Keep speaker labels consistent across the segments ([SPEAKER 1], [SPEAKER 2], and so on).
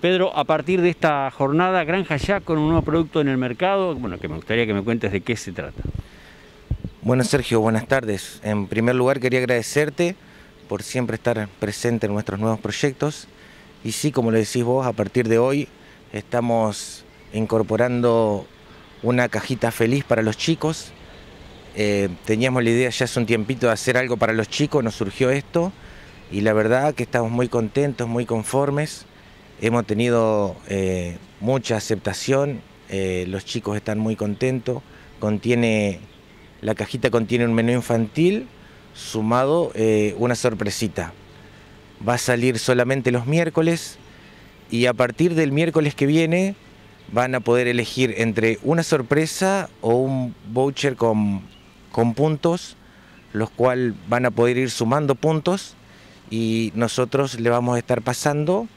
[SPEAKER 1] Pedro, a partir de esta jornada, Granja Ya con un nuevo producto en el mercado, bueno, que me gustaría que me cuentes de qué se trata.
[SPEAKER 2] Bueno, Sergio, buenas tardes. En primer lugar quería agradecerte por siempre estar presente en nuestros nuevos proyectos. Y sí, como lo decís vos, a partir de hoy estamos incorporando una cajita feliz para los chicos. Teníamos la idea ya hace un tiempito de hacer algo para los chicos, nos surgió esto y la verdad que estamos muy contentos, muy conformes. Hemos tenido mucha aceptación, los chicos están muy contentos. La cajita contiene un menú infantil sumado una sorpresita. Va a salir solamente los miércoles y a partir del miércoles que viene van a poder elegir entre una sorpresa o un voucher con puntos, los cuales van a poder ir sumando puntos y nosotros le vamos a estar pasando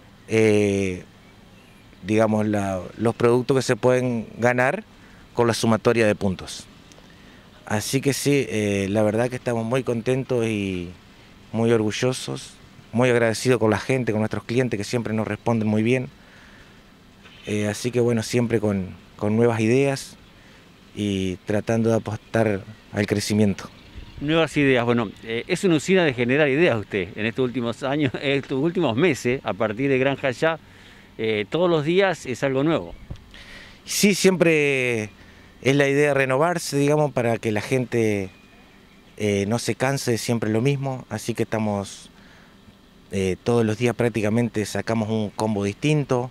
[SPEAKER 2] digamos los productos que se pueden ganar con la sumatoria de puntos. Así que sí, la verdad que estamos muy contentos y muy orgullosos, muy agradecidos con la gente, con nuestros clientes que siempre nos responden muy bien. Así que bueno, siempre con nuevas ideas y tratando de apostar al crecimiento.
[SPEAKER 1] Nuevas ideas, bueno, es una usina de generar ideas usted en estos últimos años, estos últimos meses, a partir de Granja Ya, todos los días es algo nuevo.
[SPEAKER 2] Sí, siempre es la idea de renovarse, digamos, para que la gente no se canse de siempre lo mismo, así que estamos todos los días prácticamente sacamos un combo distinto,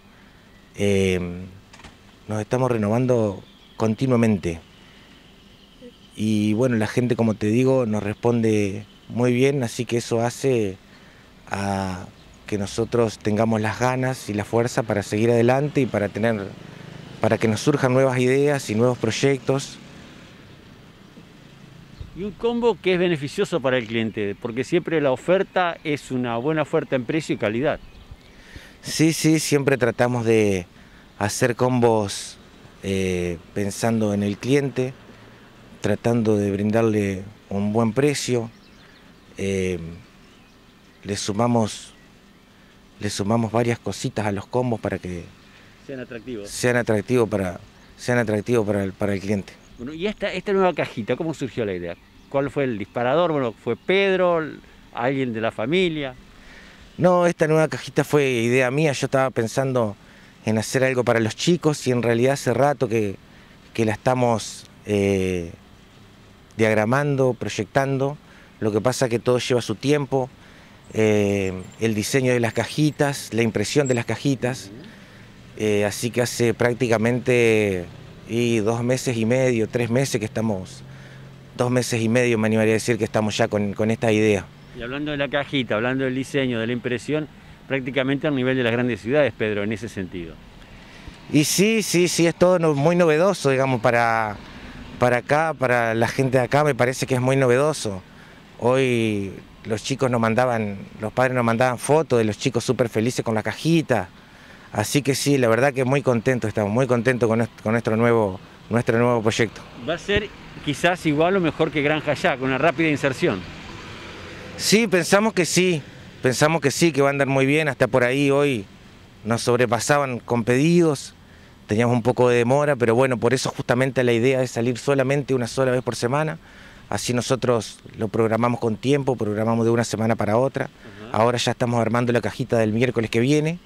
[SPEAKER 2] nos estamos renovando continuamente y bueno, la gente, como te digo, nos responde muy bien, así que eso hace a que nosotros tengamos las ganas y la fuerza para seguir adelante y para que nos surjan nuevas ideas y nuevos proyectos.
[SPEAKER 1] Y un combo que es beneficioso para el cliente, porque siempre la oferta es una buena oferta en precio y calidad.
[SPEAKER 2] Sí, siempre tratamos de hacer combos pensando en el cliente, tratando de brindarle un buen precio. Le sumamos varias cositas a los combos para que sean atractivos para el cliente.
[SPEAKER 1] Bueno, y esta nueva cajita, ¿cómo surgió la idea? ¿Cuál fue el disparador? Bueno, ¿fue Pedro, alguien de la familia?
[SPEAKER 2] No, esta nueva cajita fue idea mía. Yo estaba pensando en hacer algo para los chicos y en realidad hace rato que la estamos diagramando, proyectando. Lo que pasa es que todo lleva su tiempo. El diseño de las cajitas, la impresión de las cajitas. Así que hace prácticamente 2 meses y medio, 3 meses que estamos, 2 meses y medio me animaría a decir que estamos ya con esta idea.
[SPEAKER 1] Y hablando de la cajita, hablando del diseño, de la impresión, prácticamente al nivel de las grandes ciudades, Pedro, en ese sentido.
[SPEAKER 2] Y sí, es todo muy novedoso, digamos, para acá, para la gente de acá me parece que es muy novedoso. Hoy los padres nos mandaban fotos de los chicos súper felices con la cajita. Así que sí, la verdad que muy contentos, estamos muy contentos con nuestro nuevo proyecto.
[SPEAKER 1] Va a ser quizás igual o mejor que Granja Ya, con una rápida inserción.
[SPEAKER 2] Sí, pensamos que que va a andar muy bien, hasta por ahí hoy nos sobrepasaban con pedidos, teníamos un poco de demora, pero bueno, por eso justamente la idea es salir solamente una sola vez por semana, así nosotros lo programamos con tiempo, programamos de una semana para otra. Ahora ya estamos armando la cajita del miércoles que viene.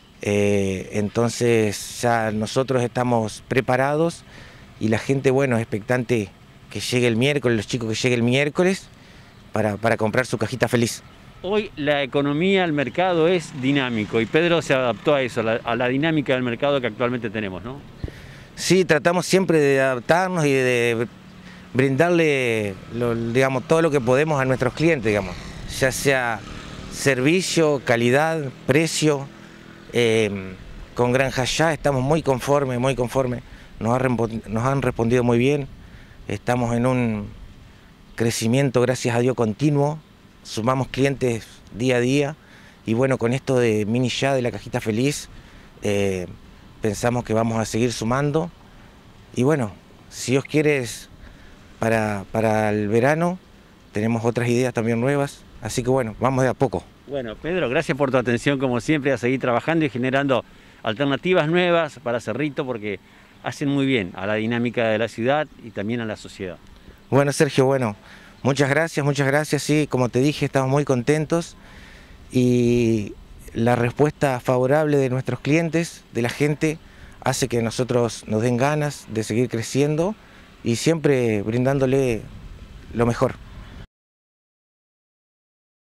[SPEAKER 2] Entonces ya nosotros estamos preparados y la gente, bueno, expectante que llegue el miércoles, los chicos que llegue el miércoles para comprar su cajita feliz.
[SPEAKER 1] Hoy la economía, el mercado es dinámico y Pedro se adaptó a eso, a la dinámica del mercado que actualmente tenemos, ¿no?
[SPEAKER 2] Sí, tratamos siempre de adaptarnos y de brindarle digamos, todo lo que podemos a nuestros clientes, digamos, ya sea servicio, calidad, precio. Con Granja Ya estamos muy conformes, nos han respondido muy bien, estamos en un crecimiento, gracias a Dios, continuo, sumamos clientes día a día y bueno, con esto de Mini Ya, de la cajita feliz, pensamos que vamos a seguir sumando y bueno, si Dios quiere, para el verano tenemos otras ideas también nuevas, así que bueno, vamos de a poco.
[SPEAKER 1] Bueno, Pedro, gracias por tu atención como siempre, a seguir trabajando y generando alternativas nuevas para Cerrito porque hacen muy bien a la dinámica de la ciudad y también a la sociedad.
[SPEAKER 2] Bueno, Sergio, bueno, muchas gracias, sí, como te dije, estamos muy contentos y la respuesta favorable de nuestros clientes, de la gente, hace que nosotros nos den ganas de seguir creciendo y siempre brindándole lo mejor.